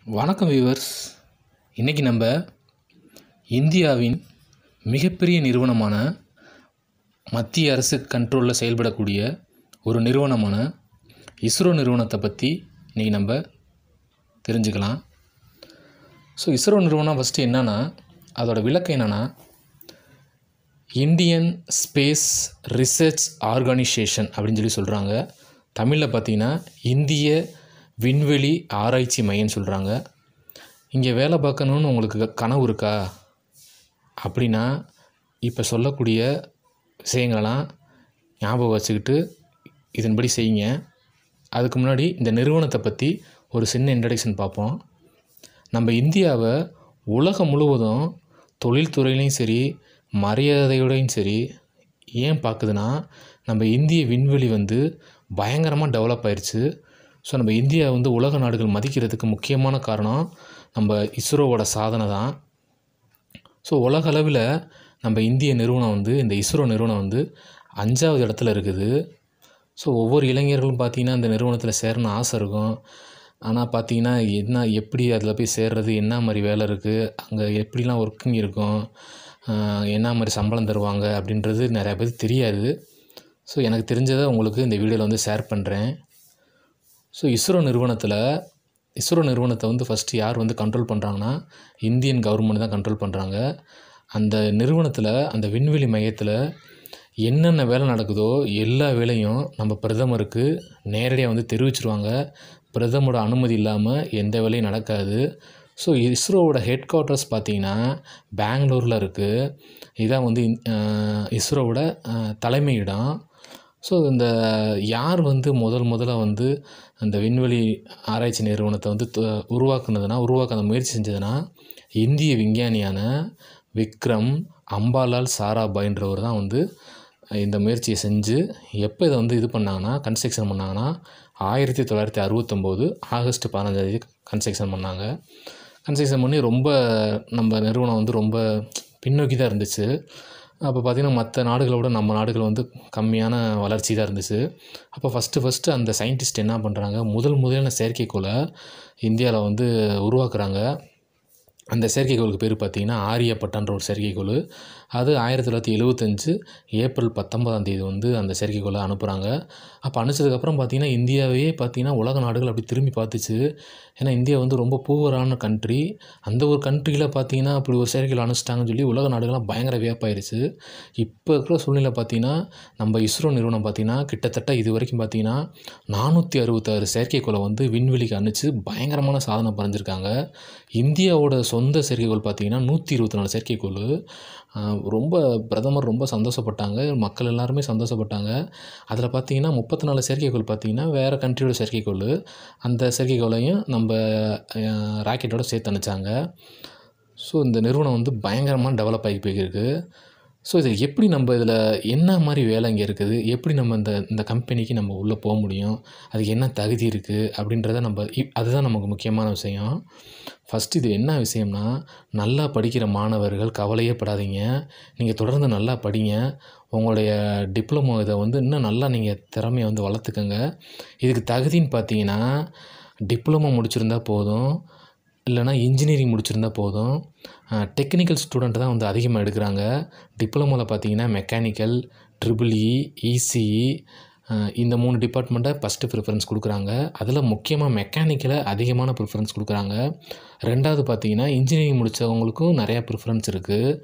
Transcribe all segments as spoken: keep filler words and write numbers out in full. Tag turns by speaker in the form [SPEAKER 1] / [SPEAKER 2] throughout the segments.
[SPEAKER 1] வணக்கம் வியூவர்ஸ். இன்றைக்கி நம்ம இந்தியாவின் மிகப்பெரிய நிறுவனமான மத்திய அரசு கண்ட்ரோலில் செயல்படக்கூடிய ஒரு நிறுவனமான இஸ்ரோ நிறுவனத்தை பற்றி இன்றைக்கி நம்ம தெரிஞ்சுக்கலாம். ஸோ இஸ்ரோ நிறுவனம் ஃபஸ்ட்டு என்னென்னா, அதோடய விளக்கம் என்னென்னா, இந்தியன் ஸ்பேஸ் ரிசர்ச் ஆர்கனைசேஷன் அப்படின்னு சொல்லி சொல்கிறாங்க. தமிழில் பார்த்திங்கன்னா இந்திய விண்வெளி ஆராய்ச்சி மையம்னு சொல்கிறாங்க. இங்கே வேலை பார்க்கணுன்னு உங்களுக்கு கனவு இருக்கா அப்படின்னா இப்போ சொல்லக்கூடிய விஷயங்களெல்லாம் ஞாபகம் வச்சுக்கிட்டு இதன்படி செய்யுங்க. அதுக்கு முன்னாடி இந்த நிறுவனத்தை பற்றி ஒரு சின்ன இன்ட்ரடக்ஷன் பார்ப்போம். நம்ம இந்தியாவை உலகம் முழுவதும் தொழில்துறையிலையும் சரி மரியாதையோடையும் சரி ஏன் பார்க்குதுன்னா, நம்ம இந்திய விண்வெளி வந்து பயங்கரமாக டெவலப் ஆயிடுச்சு. ஸோ நம்ம இந்தியா வந்து உலக நாடுகள் மதிக்கிறதுக்கு முக்கியமான காரணம் நம்ம இஸ்ரோவோட சாதனை தான். ஸோ உலக அளவில் நம்ம இந்திய நிறுவனம் வந்து இந்த இஸ்ரோ நிறுவனம் வந்து அஞ்சாவது இடத்துல இருக்குது. ஸோ ஒவ்வொரு இளைஞர்களும் பார்த்திங்கன்னா இந்த நிறுவனத்தில் சேரணும்னு ஆசை இருக்கும். ஆனால் பார்த்திங்கன்னா என்ன எப்படி அதில் போய் சேர்றது, என்ன மாதிரி வேலை இருக்குது, அங்கே எப்படிலாம் ஒர்க்கிங் இருக்கும், என்ன மாதிரி சம்பளம் தருவாங்க அப்படின்றது நிறையா பேருக்கு தெரியாது. ஸோ எனக்கு தெரிஞ்சதை உங்களுக்கு இந்த வீடியோவில் வந்து ஷேர் பண்ணுறேன். ஸோ இஸ்ரோ நிறுவனத்தில் இஸ்ரோ நிறுவனத்தை வந்து ஃபஸ்ட்டு யார் வந்து கண்ட்ரோல் பண்ணுறாங்கன்னா, இந்தியன் கவர்மெண்ட் தான் கண்ட்ரோல் பண்ணுறாங்க. அந்த நிறுவனத்தில் அந்த விண்வெளி மையத்தில் என்னென்ன வேலை நடக்குதோ எல்லா வேலையும் நம்ம பிரதமருக்கு நேரடியாக வந்து தெரிவிச்சிருவாங்க. பிரதமரோட அனுமதி இல்லாமல் எந்த வேலையும் நடக்காது. ஸோ இஸ்ரோவோட ஹெட் குவார்ட்டர்ஸ் பார்த்திங்கன்னா பெங்களூரில் இருக்குது. இதான் வந்து இஸ்ரோவோட தலைமையிடம். ஸோ இந்த யார் வந்து முதல் முதல்ல வந்து அந்த விண்வெளி ஆராய்ச்சி நிறுவனத்தை வந்து உருவாக்குனதுன்னா உருவாக்க அந்த முயற்சி செஞ்சதுன்னா இந்திய விஞ்ஞானியான விக்ரம் அம்பாலால் சாராபாயின்றவர் தான் வந்து இந்த முயற்சியை செஞ்சு எப்போ இதை வந்து இது பண்ணாங்கன்னா கன்ஸ்ட்ரக்ஷன் பண்ணாங்கன்னா ஆயிரத்தி தொள்ளாயிரத்தி அறுபத்தொம்போது ஆகஸ்ட் பதினஞ்சாந்தேதி கன்ஸ்ட்ரக்ஷன் பண்ணாங்க. கன்ஸ்ட்ரக்ஷன் பண்ணி ரொம்ப நம்ம நிறுவனம் வந்து ரொம்ப பின்னோக்கி தான் இருந்துச்சு. அப்போ பார்த்திங்கன்னா மற்ற நாடுகளோட நம்ம நாடுகள் வந்து கம்மியான வளர்ச்சி தான் இருந்துச்சு. அப்போ ஃபஸ்ட்டு ஃபஸ்ட்டு அந்த சயின்டிஸ்ட் என்ன பண்ணுறாங்க, முதல் முதலான செயற்கைக்கோளை இந்தியாவில் வந்து உருவாக்குறாங்க. அந்த செயற்கைக்கோளுக்கு பேர் பார்த்திங்கன்னா ஆரியப்பட்டான்ற ஒரு செயற்கைக்கோள். அது ஆயிரத்தி தொள்ளாயிரத்தி எழுபத்தஞ்சு ஏப்ரல் பத்தொன்பதாம் தேதி வந்து அந்த செயற்கைக்கோளை அனுப்புகிறாங்க. அப்போ அனுப்பிச்சதுக்கப்புறம் பார்த்திங்கன்னா இந்தியாவே பார்த்திங்கன்னா உலக நாடுகள் அப்படி திரும்பி பார்த்துச்சு. ஏன்னா இந்தியா வந்து ரொம்ப பூவரான கண்ட்ரி. அந்த ஒரு கண்ட்ரியில் பார்த்திங்கன்னா அப்படி ஒரு செயற்கைக்கோள் அனுப்பிச்சிட்டாங்கன்னு சொல்லி உலக நாடுகள்லாம் பயங்கர வியப்பாயிருச்சு. இப்போ இருக்கிற சூழ்நிலை பார்த்திங்கன்னா நம்ம இஸ்ரோ நிறுவனம் பார்த்திங்கன்னா கிட்டத்தட்ட இது வரைக்கும் பார்த்திங்கன்னா நானூற்றி அறுபத்தாறு செயற்கைக்கோளை வந்து விண்வெளிக்கு அனுப்பிச்சு பயங்கரமான சாதனை படைஞ்சிருக்காங்க. இந்தியாவோட சொந்த செயற்கைக்கோள் பார்த்திங்கன்னா நூற்றி இருபத்தி நாலு செயற்கைக்கோள். ரொம்ப பிரதமர் ரொம்ப சந்தோஷப்பட்டாங்க, மக்கள் எல்லாருமே சந்தோஷப்பட்டாங்க. அதில் பார்த்திங்கன்னா முப்பத்தி நாலு செயற்கைக்கோள் பார்த்திங்கன்னா வேறு கண்ட்ரியோட செயற்கைக்கோள். அந்த செயற்கைக்கோளையும் நம்ம ராக்கெட்டோட சேர்த்து அனுப்பிச்சாங்க. ஸோ இந்த நிறுவனம் வந்து பயங்கரமாக டெவலப் ஆகி போயிருக்கு. ஸோ இது எப்படி நம்ம இதில் என்ன மாதிரி வேலை இங்கே இருக்குது, எப்படி நம்ம இந்த இந்த கம்பெனிக்கு நம்ம உள்ளே போக முடியும், அதுக்கு என்ன தகுதி இருக்குது அப்படின்றத நம்ம அதுதான் நமக்கு முக்கியமான விஷயம். ஃபஸ்ட்டு இது என்ன விஷயம்னா, நல்லா படிக்கிற மாணவர்கள் கவலையே படாதீங்க. நீங்கள் தொடர்ந்து நல்லா படிங்க. உங்களுடைய டிப்ளமோ இதை வந்து இன்னும் நல்லா நீங்கள் திறமையை வந்து வளர்த்துக்கங்க. இதுக்கு தகுதின்னு பார்த்தீங்கன்னா டிப்ளமோ முடிச்சிருந்தா போதும், இல்லைனா இன்ஜினியரிங் முடிச்சிருந்தா போதும். டெக்னிக்கல் ஸ்டூடெண்ட் தான் வந்து அதிகமாக எடுக்கிறாங்க. டிப்ளமோவில் பார்த்தீங்கன்னா மெக்கானிக்கல், ட்ரிபிள் இ, இசிஇ இந்த மூணு டிபார்ட்மெண்ட்டை ஃபஸ்ட்டு ப்ரிஃபரன்ஸ் கொடுக்குறாங்க. அதில் முக்கியமாக மெக்கானிக்கலை அதிகமான ப்ரிஃபரன்ஸ் கொடுக்குறாங்க. ரெண்டாவது பார்த்தீங்கன்னா இன்ஜினியரிங் முடித்தவங்களுக்கும் நிறையா ப்ரிஃபரன்ஸ் இருக்குது.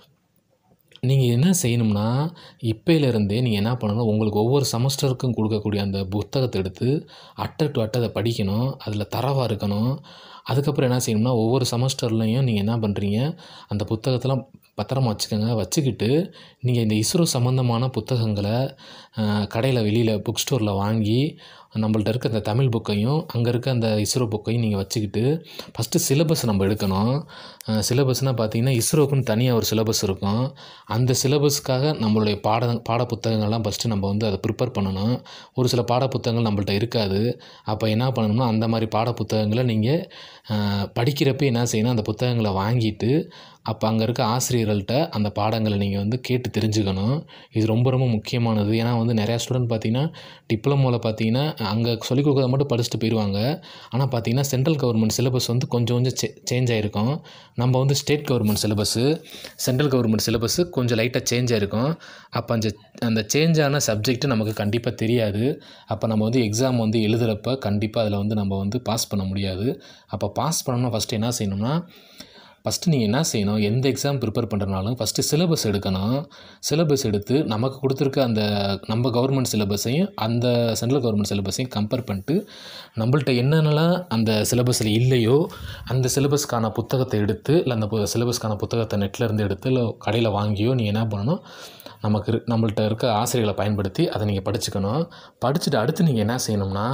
[SPEAKER 1] நீங்கள் என்ன செய்யணும்னா இப்போலேருந்தே நீங்கள் என்ன பண்ணணும், உங்களுக்கு ஒவ்வொரு செமஸ்டருக்கும் கொடுக்கக்கூடிய அந்த புத்தகத்தை எடுத்து அட்டை டு அட்டை அதை படிக்கணும். அதில் தரவாக இருக்கணும். அதுக்கப்புறம் என்ன செய்யணும்னா ஒவ்வொரு செமஸ்டர்லேயும் நீங்கள் என்ன பண்ணுறீங்க, அந்த புத்தகத்தெல்லாம் பத்திரமா வச்சுக்கோங்க. வச்சுக்கிட்டு நீங்கள் இந்த இஸ்ரோ சம்மந்தமான புத்தகங்களை கடையில் வெளியில் புக் ஸ்டோரில் வாங்கி நம்மள்ட்ட இருக்க அந்த தமிழ் புக்கையும் அங்கே இருக்க அந்த இஸ்ரோ புக்கையும் நீங்கள் வச்சுக்கிட்டு ஃபஸ்ட்டு சிலபஸ் நம்ம எடுக்கணும். சிலபஸ்னால் பார்த்திங்கன்னா இஸ்ரோக்குன்னு தனியாக ஒரு சிலபஸ் இருக்கும். அந்த சிலபஸ்க்காக நம்மளுடைய பாட பாட புத்தகங்கள்லாம் ஃபஸ்ட்டு நம்ம வந்து அதை ப்ரிப்பேர் பண்ணணும். ஒரு சில பாட புத்தகங்கள் நம்மள்ட்ட இருக்காது. அப்போ என்ன பண்ணணும்னா அந்த மாதிரி பாட புத்தகங்களை நீங்கள் படிக்கிறப்ப என்ன செய்யணும், அந்த புத்தகங்களை வாங்கிட்டு அப்போ அங்கே இருக்க ஆசிரியர்கள்ட்ட அந்த பாடங்களை நீங்கள் வந்து கேட்டு தெரிஞ்சுக்கணும். இது ரொம்ப ரொம்ப முக்கியமானது. ஏன்னா வந்து நிறையா ஸ்டூடெண்ட் பார்த்தீங்கன்னா டிப்ளமோவில் பார்த்தீங்கன்னா அங்கே சொல்லிக் கொடுக்குறத மட்டும் படிச்சுட்டு போயிடுவாங்க. ஆனால் பார்த்தீங்கன்னா சென்ட்ரல் கவர்மெண்ட் சிலபஸ் வந்து கொஞ்சம் கொஞ்சம் சே சேஞ்ச் ஆகிருக்கும். நம்ம வந்து state government syllabus central government syllabus கொஞ்சம் லைட்டாக சேஞ்ச் ஆகிருக்கும். அப்போ அந்த அந்த சேஞ்ச் ஆன சப்ஜெக்ட்டு நமக்கு கண்டிப்பாக தெரியாது. அப்போ நம்ம வந்து எக்ஸாம் வந்து எழுதுகிறப்ப கண்டிப்பாக அதில் வந்து நம்ம வந்து பாஸ் பண்ண முடியாது. அப்போ பாஸ் பண்ணணும்னா ஃபஸ்ட்டு என்ன செய்யணும்னா ஃபஸ்ட்டு நீங்கள் என்ன செய்யணும், எந்த எக்ஸாம் ப்ரிப்பேர் பண்ணுறனாலும் ஃபஸ்ட்டு சிலபஸ் எடுக்கணும். சிலபஸ் எடுத்து நமக்கு கொடுத்துருக்க அந்த நம்ம கவர்மெண்ட் சிலபஸையும் அந்த சென்ட்ரல் கவர்மெண்ட் சிலபஸையும் கம்பேர் பண்ணிட்டு நம்மள்ட்ட என்னென்னலாம் அந்த சிலபஸில் இல்லையோ அந்த சிலபஸ்க்கான புத்தகத்தை எடுத்து இல்லை அந்த சிலபஸ்க்கான புத்தகத்தை நெட்டில் இருந்து எடுத்து இல்லை கடையில் வாங்கியோ நீங்கள் என்ன பண்ணணும், நமக்கு நம்மள்ட்ட இருக்க ஆசிரியர்களை பயன்படுத்தி அதை நீங்கள் படிச்சுக்கணும். படிச்சுட்டு அடுத்து நீங்கள் என்ன செய்யணும்னா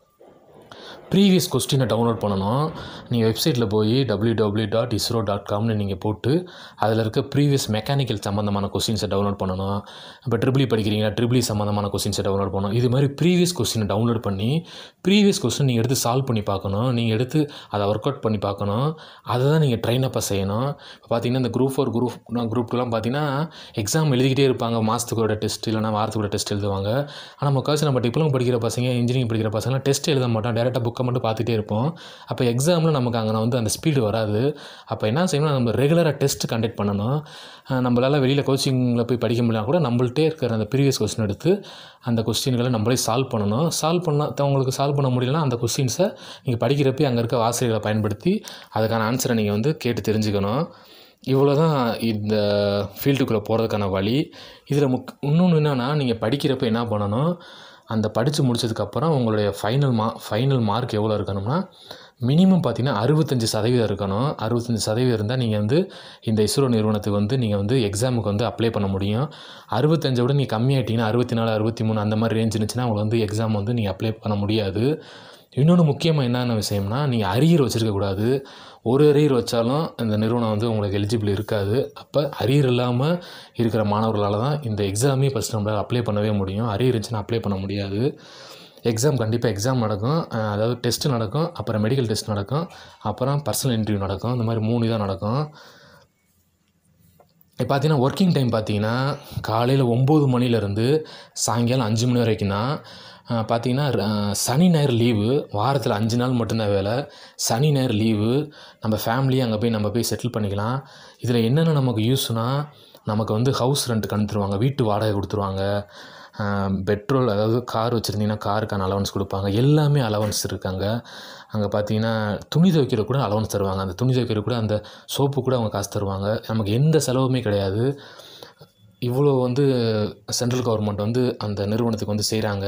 [SPEAKER 1] ப்ரீவியஸ் கொஸ்டினை டவுன்லோட் பண்ணணும். நீங்கள் வெப்சைட்டில் போய் W W dot ISRO dot காம்னு நீங்கள் போட்டு அதில் இருக்க ப்ரீவியஸ் மெக்கானிக்கல் சம்மந்தமான கொஸ்டின்ஸை டவுன்லோட் பண்ணணும். இப்போ ட்ரிபிள் இ படிக்கிறீங்கன்னா ட்ரிபிள் இ சம்மந்தமான கொஸ்டின்ஸை டவுன்லோட் பண்ணணும். இது மாதிரி ப்ரீவியஸ் கொஸ்டினை டவுன்லோட் பண்ணி ப்ரீவியஸ் கொஸ்டின் நீங்கள் எடுத்து சால்வ் பண்ணி பார்க்கணும். நீங்கள் எடுத்து அதை ஒர்க் அவுட் பண்ணி பார்க்கணும். அதை தான் நீங்கள் ட்ரெயின் அப்போ செய்யணும். இப்போ பார்த்தீங்கன்னா இந்த குரூப் ஃபோர் குரூப் குரூப் டூலாம் பார்த்தீங்கன்னா எக்ஸாம் எழுதிக்கிட்டே இருப்பாங்க. மாதத்துக்கு ஒரு டெஸ்ட் இல்லைனா வாரத்துக்கு ஒரு டெஸ்ட் எழுதுவாங்க. ஆனால் முக்கால்வாசி நம்ம டிப்ளமோ படிக்கிற பசங்க இன்ஜினியரிங் படிக்கிற பசங்களாம் டெஸ்ட் எழுத மாட்டோம், டேரெக்டாக புக்கை மட்டும் பார்த்துட்டே இருப்போம். அப்போ எக்ஸாமில் நமக்கு அங்கே வந்து அந்த ஸ்பீடு வராது. அப்போ என்ன செய்யணும், நம்ம ரெகுலராக டெஸ்ட் கண்டக்ட் பண்ணணும். நம்மளால் வெளியில் கோச்சிங்கில் போய் படிக்க முடியலாம் கூட நம்மள்ட்டே இருக்கிற அந்த ப்ரீவியஸ் கொஸ்டின் எடுத்து அந்த கொஸ்டின்களை நம்மளே சால்வ் பண்ணணும். சால்வ் பண்ண உங்களுக்கு சால்வ் பண்ண முடியலன்னா அந்த கொஸ்டின்ஸை நீங்கள் படிக்கிறப்ப அங்கே இருக்க ஆசிரியர்களை பயன்படுத்தி அதுக்கான ஆன்சரை நீங்கள் வந்து கேட்டு தெரிஞ்சுக்கணும். இவ்வளோ தான் இந்த ஃபீல்டுக்குள்ளே போகிறதுக்கான வழி. இதில் முக் இன்னொன்று என்னென்னா, நீங்கள் படிக்கிறப்ப என்ன பண்ணணும், அந்த படித்து முடித்ததுக்கப்புறம் உங்களுடைய ஃபைனல் மா ஃபைனல் மார்க் எவ்வளோ இருக்கணும்னா மினிமம் பார்த்திங்கன்னா அறுபத்தஞ்சி சதவீதம் இருக்கணும். அறுபத்தஞ்சி சதவீதம் இருந்தால் நீங்கள் வந்து இந்த இஸ்ரோ நிறுவனத்துக்கு வந்து நீங்கள் வந்து எக்ஸாமுக்கு வந்து அப்ளை பண்ண முடியும். அறுபத்தஞ்சை விட நீங்கள் கம்மியாகிட்டிங்கன்னா அறுபத்தி நாலு அறுபத்தி மூணு அந்த மாதிரி ரேஞ்ச் இருந்துச்சுன்னா உங்களுக்கு வந்து எக்ஸாம் வந்து நீங்கள் அப்ளை பண்ண முடியாது. இன்னொன்று முக்கியமாக என்னென்ன விஷயம்னா, நீங்கள் அரியர் வச்சுருக்கக்கூடாது. ஒரு அரியர் வச்சாலும் இந்த நிறுவனம் வந்து உங்களுக்கு எலிஜிபிள் இருக்காது. அப்போ அரியர் இல்லாமல் இருக்கிற மாணவர்களால் தான் இந்த எக்ஸாமே ஃபஸ்ட் நம்மளால் அப்ளை பண்ணவே முடியும். அரியர் இருந்துச்சுன்னா அப்ளை பண்ண முடியாது. எக்ஸாம் கண்டிப்பாக எக்ஸாம் நடக்கும், அதாவது டெஸ்ட்டு நடக்கும், அப்புறம் மெடிக்கல் டெஸ்ட் நடக்கும், அப்புறம் பர்சனல் இன்டர்வியூ நடக்கும். இந்த மாதிரி மூணு தான் நடக்கும். இப்போ பார்த்தீங்கன்னா ஒர்க்கிங் டைம் பார்த்தீங்கன்னா காலையில் ஒம்பது மணிலேருந்து சாயங்காலம் அஞ்சு மணி வரைக்கும் தான். பார்த்திங்கன்னா சனி ஞாயிறு லீவு, வாரத்தில் அஞ்சு நாள் மட்டும்தான் வேலை. சனி ஞாயிறு லீவு, நம்ம ஃபேமிலியை அங்கே போய் நம்ம போய் செட்டில் பண்ணிக்கலாம். இதில் என்னென்ன நமக்கு யூஸ்னால், நமக்கு வந்து ஹவுஸ் ரெண்ட் கண்டுருவாங்க, வீட்டு வாடகை கொடுத்துருவாங்க, பெட்ரோல் அதாவது கார் வச்சுருந்தீங்கன்னா காருக்கான அலவன்ஸ் கொடுப்பாங்க, எல்லாமே அலவன்ஸ் இருக்காங்க. அங்கே பார்த்தீங்கன்னா துணி துவைக்கிற கூட அலவன்ஸ் தருவாங்க. அந்த துணி துவைக்கிற கூட அந்த சோப்பு கூட அவங்க காசு தருவாங்க. நமக்கு எந்த செலவுமே கிடையாது. இவ்வளோ வந்து சென்ட்ரல் கவர்மெண்ட் வந்து அந்த நிறுவனத்துக்கு வந்து செய்கிறாங்க.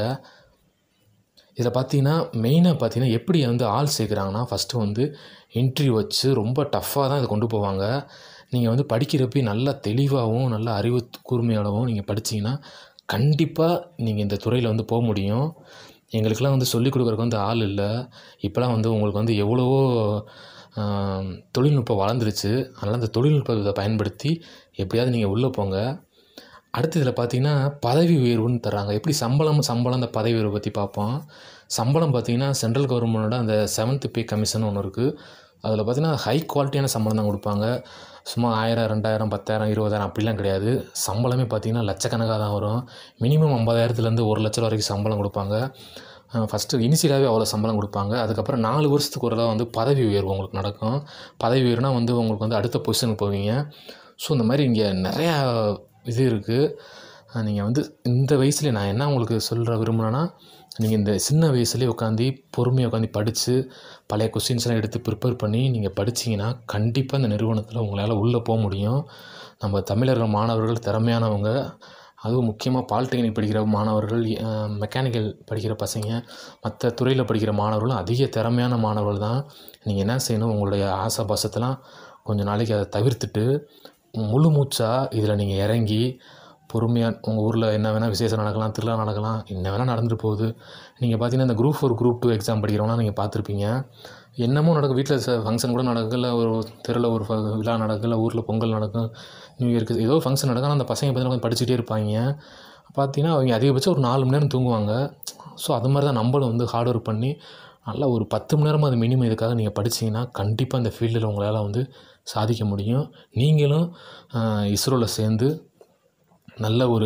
[SPEAKER 1] இதில் பார்த்தீங்கன்னா மெயினாக பார்த்தீங்கன்னா எப்படி வந்து ஆள் சேர்க்குறாங்கன்னா, ஃபஸ்ட்டு வந்து இன்டர்வியூ வச்சு ரொம்ப டஃப்பாக தான் இதை கொண்டு போவாங்க. நீங்கள் வந்து படிக்கிறப்ப நல்லா தெளிவாகவும் நல்ல அறிவு கூர்மையாகவும் நீங்கள் படித்தீங்கன்னா கண்டிப்பாக நீங்கள் இந்த துறையில் வந்து போக முடியும். எங்களுக்கெல்லாம் வந்து சொல்லிக் கொடுக்குறக்கு வந்து ஆள் இல்லை. இப்போலாம் வந்து உங்களுக்கு வந்து எவ்வளவோ தொழில்நுட்பம் வளர்ந்துருச்சு. அதனால் அந்த தொழில்நுட்பத்தை பயன்படுத்தி எப்படியாவது நீங்கள் உள்ளே போங்க. அடுத்து இதில் பார்த்தீங்கன்னா பதவி உயர்வுன்னு தர்றாங்க. எப்படி சம்பளம் சம்பளம் அந்த பதவி உயர்வை பற்றி பார்ப்போம். சம்பளம் பார்த்தீங்கன்னா சென்ட்ரல் கவர்மெண்டோட அந்த செவன்த் பே கமிஷன் ஒன்று இருக்குது. அதில் பார்த்தீங்கன்னா ஹை குவாலிட்டியான சம்பளம் தான் கொடுப்பாங்க. சும்மா ஆயிரம் ரெண்டாயிரம் பத்தாயிரம் இருபதாயிரம் அப்படிலாம் கிடையாது. சம்பளமே பார்த்திங்கன்னா லட்சக்கணக்காக தான் வரும். மினிமம் ஐம்பதாயிரத்துலேருந்து ஒரு லட்சம் வரைக்கும் சம்பளம் கொடுப்பாங்க. ஃபஸ்ட்டு இனிஷியலாகவே அவ்வளோ சம்பளம் கொடுப்பாங்க. அதுக்கப்புறம் நாலு வருஷத்துக்கு ஒரு தடவை வந்து பதவி உயர்வு உங்களுக்கு நடக்கும். பதவி உயர்வுனா வந்து உங்களுக்கு வந்து அடுத்த பொசிஷனுக்கு போவீங்க. ஸோ இந்த மாதிரி இங்கே நிறையா இது இருக்குது. நீங்கள் வந்து இந்த வயசுலேயே நான் என்ன உங்களுக்கு சொல்கிற விரும்புகிறேன்னா, நீங்கள் இந்த சின்ன வயசுலேயே உட்காந்து பொறுமையாக உட்காந்து படித்து பழைய கொஸ்டின்ஸ்லாம் எடுத்து ப்ரிப்பேர் பண்ணி நீங்கள் படிச்சிங்கன்னா கண்டிப்பாக இந்த நிறுவனத்தில் உங்களால் உள்ளே போக முடியும். நம்ம தமிழர்கள் மாணவர்கள் திறமையானவங்க, அதுவும் முக்கியமாக பாலிடெக்னிக் படிக்கிற மாணவர்கள், மெக்கானிக்கல் படிக்கிற பசங்க, மற்ற துறையில் படிக்கிற மாணவர்களும் அதிக திறமையான மாணவர்கள் தான். நீங்கள் என்ன செய்யணும், உங்களுடைய ஆசை பாசத்தெல்லாம் கொஞ்சம் நாளைக்கு அதை தவிர்த்துட்டு முழு மூச்சாக இதில் நீங்கள் இறங்கி பொறுமையாக உங்கள் ஊரில் என்ன வேணால் விசேஷம் நடக்கலாம், திருவிழா நடக்கலாம், என்ன வேணால் நடந்துட்டு போகுது. நீங்கள் பார்த்தீங்கன்னா இந்த group four group two exam படிக்கிறவங்களாம் நீங்கள் பார்த்துருப்பீங்க. என்னமோ நடக்கும், வீட்டில் ஃபங்க்ஷன் கூட நடக்கல, ஒரு தெருவில் ஒரு விழா நடக்கல, ஊரில் பொங்கல் நடக்கும், நியூ இயர்க்கு ஏதோ ஃபங்க்ஷன் நடக்கும். அந்த பசங்க பார்த்தீங்கன்னா படிச்சுக்கிட்டே இருப்பாங்க. பார்த்தீங்கன்னா அவங்க அதிகபட்சம் ஒரு நாலு மணி நேரம் தூங்குவாங்க. ஸோ அது மாதிரி தான் நம்மளும் வந்து ஹார்ட் ஒர்க் பண்ணி நல்லா ஒரு பத்து மணி நேரமாக அது மினிமம் இதுக்காக நீங்கள் படிச்சிங்கன்னா கண்டிப்பாக இந்த ஃபீல்டில் உங்களால் வந்து சாதிக்க முடியும். நீங்களும் இஸ்ரோவில் சேர்ந்து நல்ல ஒரு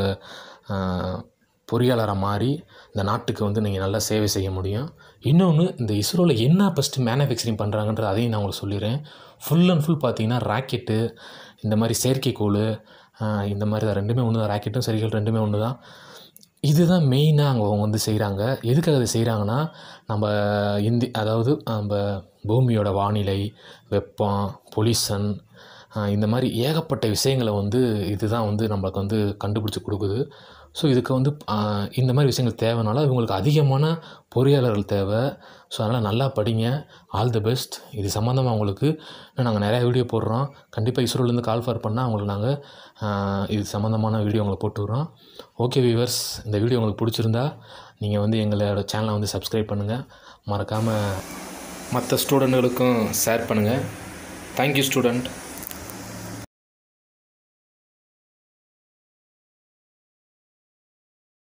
[SPEAKER 1] பொறியாளராக மாறி இந்த நாட்டுக்கு வந்து நீங்கள் நல்லா சேவை செய்ய முடியும். இன்னொன்று, இந்த இஸ்ரோவில் என்ன ஃபஸ்ட்டு மேனுஃபேக்சரிங் பண்ணுறாங்கன்ற அதையும் நான் உங்களுக்கு சொல்லிடுறேன். ஃபுல் அண்ட் ஃபுல் பார்த்தீங்கன்னா ராக்கெட்டு, இந்த மாதிரி செயற்கைக்கோள், இந்த மாதிரி தான் ரெண்டுமே ஒன்று தான். ராக்கெட்டும் செயற்கைக்கோள் ரெண்டுமே ஒன்று தான். இதுதான் மெயினாக அங்கே அவங்க வந்து செய்கிறாங்க. எதுக்காக அதை செய்கிறாங்கன்னா, நம்ம இந்தி அதாவது நம்ம பூமியோட வானிலை, வெப்பம், பொல்யூஷன், இந்த மாதிரி ஏகப்பட்ட விஷயங்களை வந்து இது தான் வந்து நம்மளுக்கு வந்து கண்டுபிடிச்சி கொடுக்குது. ஸோ இதுக்கு வந்து இந்த மாதிரி விஷயங்கள் தேவைனால இவங்களுக்கு அதிகமான பொறியாளர்கள் தேவை. ஸோ அதனால் நல்லா படிங்க. All the best. இது சம்மந்தமாக அவங்களுக்கு நாங்கள் நிறையா வீடியோ போடுறோம். கண்டிப்பாக இஸ்ரோலேருந்து கால் ஃபார் பண்ணால் அவங்களுக்கு நாங்கள் இது சம்மந்தமான வீடியோ உங்களுக்கு போட்டுக்கிறோம். ஓகே வியூவர்ஸ், இந்த வீடியோ உங்களுக்கு பிடிச்சிருந்தா நீங்கள் வந்து எங்களோட சேனலை வந்து சப்ஸ்கிரைப் பண்ணுங்கள். மறக்காமல் மற்ற ஸ்டூடெண்ட்டுகளுக்கும் ஷேர் பண்ணுங்கள். Thank you student.